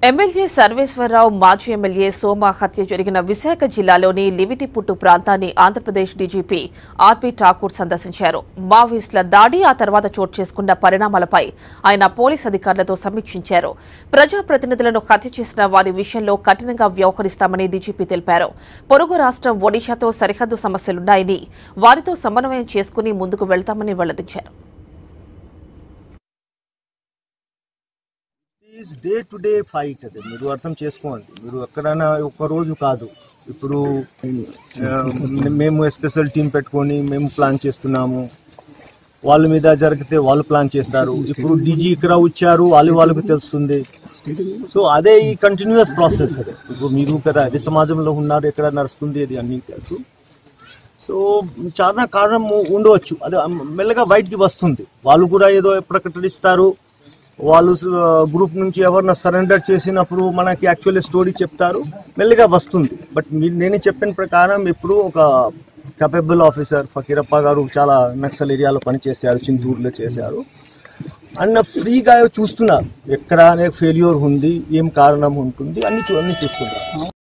MLA Sarveswara Rao మాజీ MLA సోమ హత్య జరిగిన విశాఖ జిల్లాలోని లివిటిపుట్టు ప్రాంతాన్ని ఆంధ్రప్రదేశ్ డీజీపీ ఆర్పి ఠాకూర్ సందర్శించారు. మావోయిస్టుల దాడి ఆ తర్వాత చోటు చేసుకున్న పరిణామాలపై ఆయన పోలీస్ అధికారులతో సమీక్షించారు. ప్రజాప్రతినిధులను హత్య చేసిన వారి విషయంలో కఠినంగా వ్యవహరిస్తామని డీజీపీ తెలిపారు. పొరుగు రాష్ట్రం ఒడిశాతో సరిహద్దు సమస్యలున్నాయని వారితో సమన్వయం చేసుకుని ముందుకు వెళ్తామని వెల్లడించారు. డే టు డే ఫైట్ అది మీరు అర్థం చేసుకోండి. మీరు ఎక్కడైనా ఒక్క రోజు కాదు. ఇప్పుడు మేము స్పెషల్ టీం పెట్టుకొని మేము ప్లాన్ చేస్తున్నాము. వాళ్ళ మీద జరిగితే వాళ్ళు ప్లాన్ చేస్తారు. ఇప్పుడు డీజీ ఇక్కడ వచ్చారు, వాళ్ళకు తెలుస్తుంది. సో అదే ఈ కంటిన్యూస్ ప్రాసెస్. అదే ఇప్పుడు మీరు కదా అదే సమాజంలో ఉన్నారు, ఎక్కడ నడుస్తుంది అది అన్నీ తెలుసు. సో చాలా కారణం ఉండవచ్చు, అదే మెల్లగా బయటికి వస్తుంది. వాళ్ళు కూడా ఏదో ప్రకటిస్తారు. వాళ్ళు గ్రూప్ నుంచి ఎవరన్నా సరెండర్ చేసినప్పుడు మనకి యాక్చువల్లీ స్టోరీ చెప్తారు, మెల్లిగా వస్తుంది. బట్ నేను చెప్పిన ప్రకారం ఇప్పుడు ఒక కేపబుల్ ఆఫీసర్ ఫకీరప్ప గారు చాలా నక్సల్ ఏరియాలో పనిచేశారు, చింతూరులో చేశారు అన్న ఫ్రీగా చూస్తున్నారు. ఎక్కడ ఫెయిల్యూర్ ఉంది, ఏం కారణం ఉంటుంది అన్ని చూస్తున్నారు.